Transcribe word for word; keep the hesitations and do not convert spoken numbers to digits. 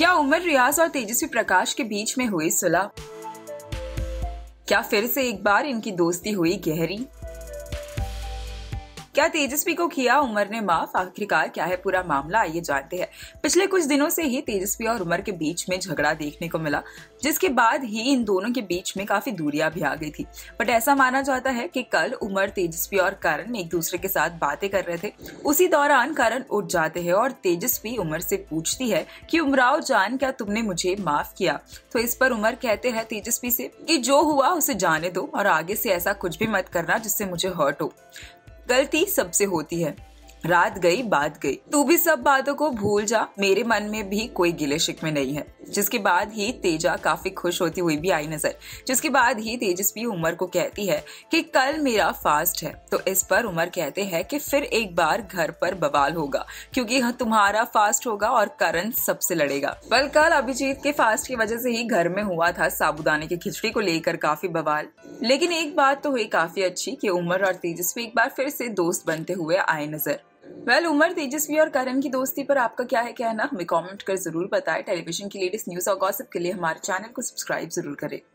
क्या उमर, रियाज और तेजस्वी प्रकाश के बीच में हुई सुलह? क्या फिर से एक बार इनकी दोस्ती हुई गहरी? क्या तेजस्वी को किया उमर ने माफ? आखिरकार क्या है पूरा मामला, आइए जानते हैं। पिछले कुछ दिनों से ही तेजस्वी और उमर के बीच में झगड़ा देखने को मिला, जिसके बाद ही इन दोनों के बीच में काफी दूरियां भी आ गई थी। बट ऐसा माना जाता है कि कल उमर, तेजस्वी और करण एक दूसरे के साथ बातें कर रहे थे। उसी दौरान करण उठ जाते हैं और तेजस्वी उमर से पूछती है कि उमराव जान, क्या तुमने मुझे माफ किया? तो इस पर उमर कहते हैं तेजस्वी से कि जो हुआ उसे जाने दो और आगे से ऐसा कुछ भी मत करना जिससे मुझे हर्ट हो। गलती सबसे होती है, रात गई बात गई, तू भी सब बातों को भूल जा, मेरे मन में भी कोई गिले शिकवे नहीं है। जिसके बाद ही तेजा काफी खुश होती हुई भी आई नजर। जिसके बाद ही तेजस्वी उमर को कहती है कि कल मेरा फास्ट है। तो इस पर उमर कहते हैं कि फिर एक बार घर पर बवाल होगा, क्योंकि तुम्हारा फास्ट होगा और करण सबसे लड़ेगा। पर कल अभिजीत के फास्ट की वजह से ही घर में हुआ था साबूदाने की खिचड़ी को लेकर काफी बवाल। लेकिन एक बात तो हुई काफी अच्छी कि उमर और तेजस्वी एक बार फिर से दोस्त बनते हुए आए नजर। वेल well, उमर, तेजस्वी और करण की दोस्ती पर आपका क्या है कहना, हमें कमेंट कर जरूर बताएं। टेलीविजन की लेटेस्ट न्यूज और गॉसिप के लिए हमारे चैनल को सब्सक्राइब जरूर करें।